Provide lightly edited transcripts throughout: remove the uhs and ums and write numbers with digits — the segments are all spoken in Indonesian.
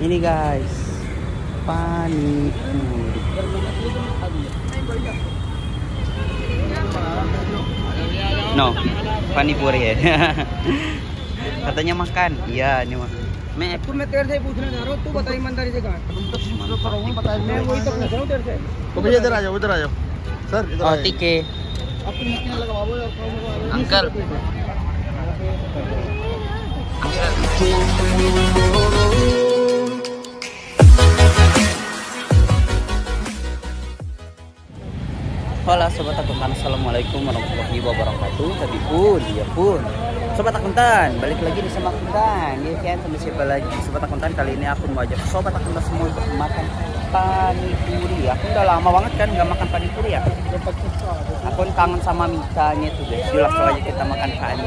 Ini guys, panipuri. No, panipuri ya. Katanya makan. Iya, ini mah. मैं तेरे से पूछना चाह रहा हूँ, तू बता ईमानदारी से कहाँ? मैं वही तो पूछ रहा हूँ तेरे से। तो भैया इधर आ जाओ सर, इधर आ जाओ। ठीक है uncle. Halo sobat akuntan, assalamualaikum warahmatullahi wabarakatuh. Tapi pun, dia pun sobat akuntan, balik lagi nih sama akuntan. Ya kan, sama siapa lagi? Sobat akuntan, kali ini aku mau ajak sobat akuntan semua untuk makan panipuri. Aku udah lama banget kan nggak makan panipuri ya. Aku kangen sama mitanya tuh guys. Yuk langsung aja kita makan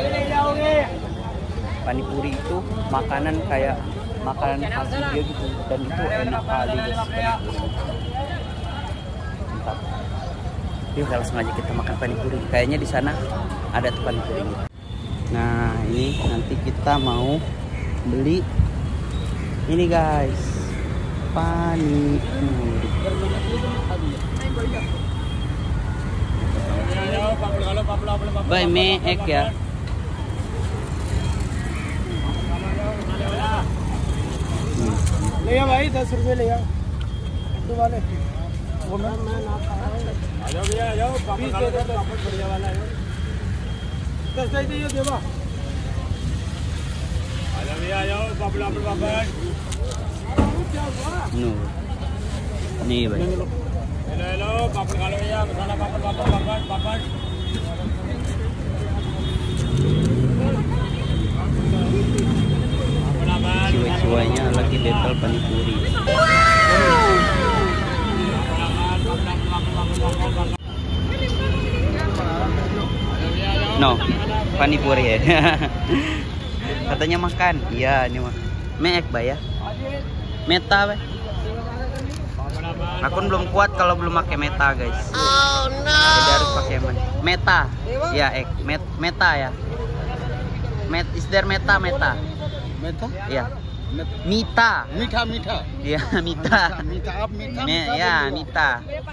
panipuri itu makanan kayak makanan khas dia gitu, dan itu enak kali guys panipuri. Mantap. Yuk langsung aja kita makan panipuri. Kayaknya di sana ada tuh panipuri. Nah ini nanti kita mau beli ini guys, panipuri. Bay में एक क्या ले भाई 10 रुपए ले आओ दो वाले वो मैं आ जाओ भैया, आ जाओ। पापड़ बढ़िया वाला है, 10 दे दो देवा। आ जाओ भैया, आ जाओ। पापड़ नो नहीं भाई, ले लो पापड़ खा लो भैया, मसाला papad. Ciwa-ciwanya lagi battle panipuri. No, panipuri ya. Katanya makan. Iya, ini mah. Meek ya. Meta be. Aku belum kuat kalau belum pakai meta, guys. Oh no. Jadi harus pakai meta. Ya, meta ya. Is there meta? Meta? Ya. Mita. Mita. Ya, Mita. Ya, Mita.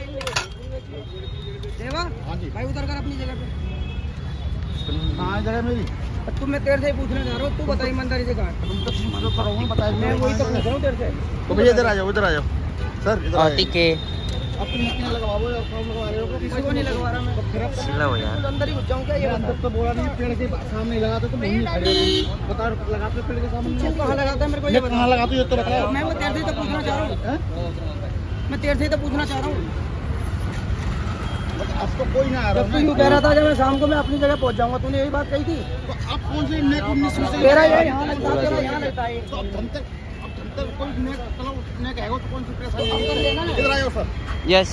देवा भाई उतर कर अपनी जगह पे। कहाँ जगह मेरी? तुम मैं तेरे से पूछना चाह रहा हूँ, तू बता ईमानदारी से कहाँ? मैं वही तो पूछ रहा हूँ तेरे से। तो भैया इधर आ जाओ सर, इधर आ जाओ। ठीक है अब तुम मक्खियाँ लगवा रहे हो, किसी को नहीं लगवा रहा मैं। सिला हो यार। अंदर ही घुस जाऊँ क्या? ये अंदर तो बोला नहीं, पेड़ के सामने लगाते तो नहीं बता, लगाते पेड़ के सामने कहाँ लगाता है मेरे को ये बता। कहाँ लगाते हो तो बताओ। मैं वो तेरे से तो पूछना चाह रहा हूँ, मैं तेरे से तो पूछना चाह रहा हूँ। अब तो कोई ना आ रहा। तू यूँ कह रहा था जब मैं शाम को मैं अपनी जगह पहुंच जाऊंगा, तूने यही बात कही थी। तो अब कौन से नेक 19 में से तेरा यहाँ लगता है, तेरा यहाँ लगता है। तो अब जनता कोई नेक चलो नेक है वो तो कौन सी परेशानी? इधर आयो sir. Yes.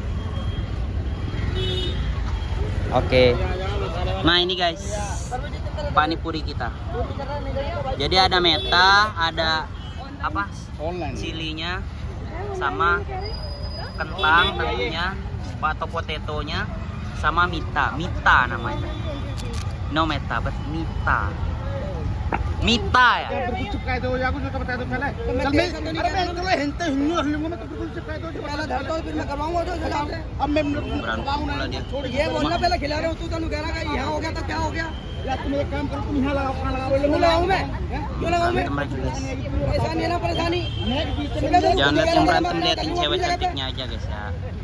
Oke. Nah ini guys, panipuri kita. Jadi ada meta, ada apa? Chilinya, sama kentang tentunya, atau potatonya, sama mita namanya. No meta, but mita ya. बिल्कुल चिपकाए दो, या कुछ तो बता दो पहले। चल मैं अरे मैं तो हिंते हिलूंगा मैं तो बिल्कुल चिपकाए दो। पहले धर दो फिर मैं करवाऊंगा जो अब मैं करवाऊंगा ना। छोड़ ये बोलना पहले खिला रहे हो तू, तनु कह रहा है यहां हो गया तो क्या हो गया? यार तुम एक काम करो, तुम यहां लगाओ, कहां लगाओ? क्यों लगाऊं मैं? परेशानी है ना, परेशानी। Jangan lihat yang berantem, liatin cewek cantiknya aja guys ya.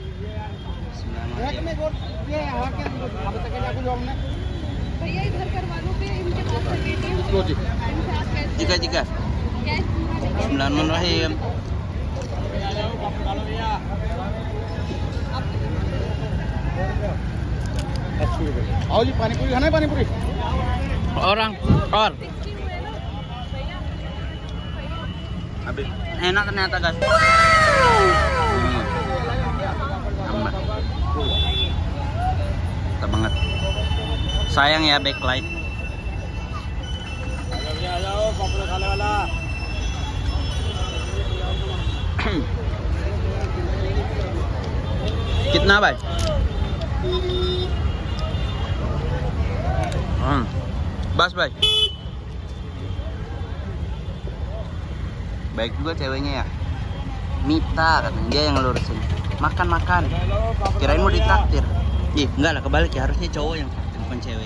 ये यहां के अब तक क्या कुछ हमने भैया इधर करवा लो पे इनके पास ATM Tiga. Bismillahirrahmanirrahim. आओ जी, पानी पूरी खाना है? पानी पूरी Orang or. Habis enak ternyata guys. Mantap banget. Sayang ya backlight. कितना भाई? बस भाई। Baik juga ceweknya ya. Mita katanya, dia yang ngelurusin. Makan. Kirain mau ditraktir. Ih, enggak lah, kebalik ya, harusnya cowok yang traktir bukan cewek.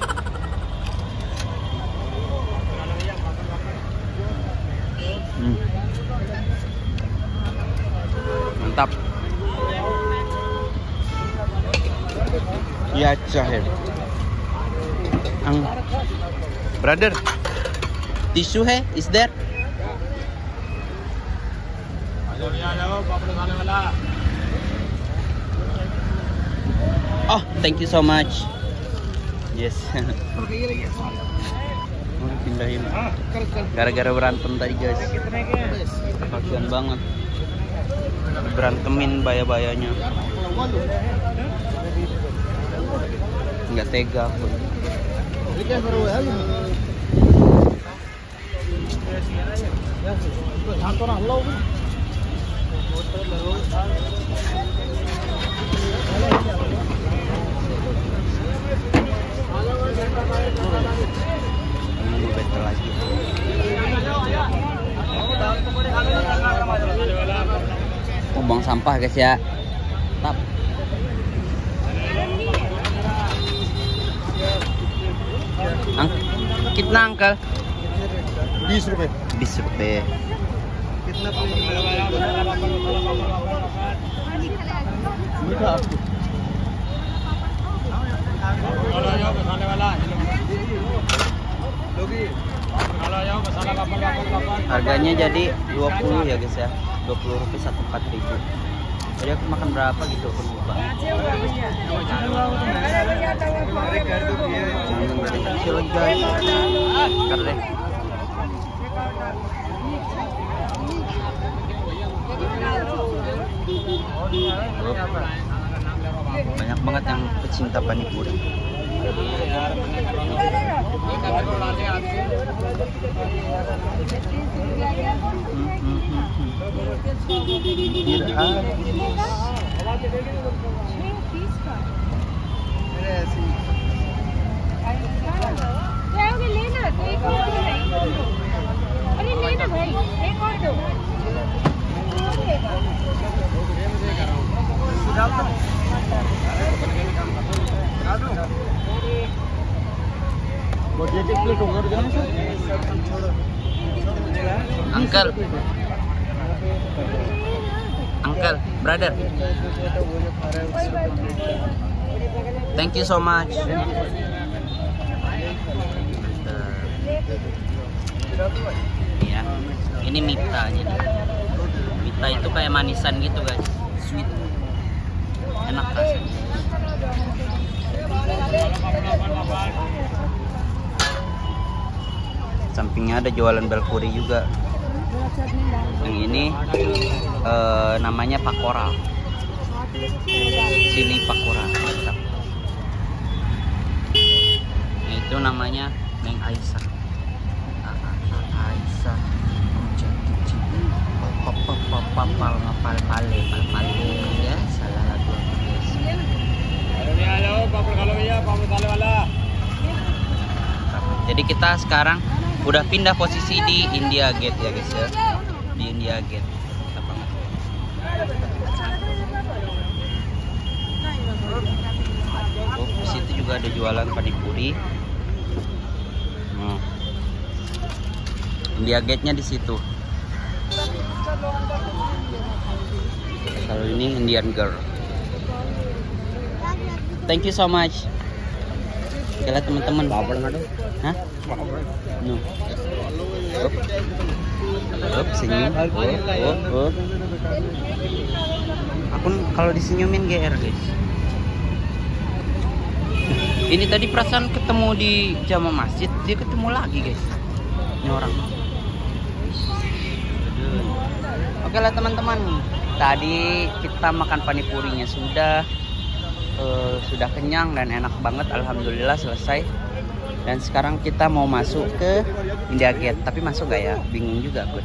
Mantap. Ya cahil. Brother, tissue hai? Is there? Oh, thank you so much. Yes. Pindahin. Gara-gara berantem tadi guys. Kasian banget. Berantemin baya-bayanya. Nggak tega aku. Ini better lagi. Buang sampah guys ya. Tap. Kitna uncle? 20 रुपए 20 रुपए. कितना मीठा आपको Harganya jadi 20 ya guys ya. 20 rupiah 14.000. Jadi aku makan berapa gitu aku lupa. Kecil guys. Keren. Banyak banget yang pecinta panipuri. Uncle, brother. Thank you so much. Ya, ini Mita nih. Mita itu kayak manisan gitu guys, sweet, enak kan? Sampingnya ada jualan belpuri juga. Yang ini namanya pakora, chili pakora. Itu namanya Neng Aisyah. Aisyah. Pal ya, salah lagu guys. Jadi kita sekarang udah pindah posisi di India Gate ya guys ya. Di India Gate. Oh, di situ juga ada jualan panipuri. India Gate-nya di situ. Kalau ini Indian Girl. Thank you so much. Kalian teman-teman. Hah? No. Senyum. Oh. Aku kalau disenyumin GR guys. Ini tadi perasaan ketemu di Jama Masjid, dia ketemu lagi guys. Ini orang. Oke lah teman-teman. Tadi kita makan panipurinya sudah kenyang dan enak banget, alhamdulillah selesai. Dan sekarang kita mau masuk ke India Gate, tapi masuk gak ya? Bingung juga gue.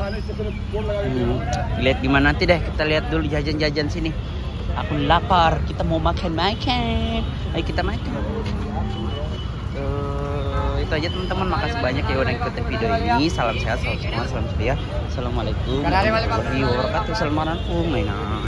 Lihat gimana nanti deh, kita lihat dulu jajan-jajan sini. Aku lapar, kita mau makan. Ayo kita makan. itu aja teman-teman. Makasih banyak ya udah ikutin video ini. Salam sehat, salam semangat, salam ceria. Assalamualaikum warahmatullahi wabarakatuh. Assalamualaikum.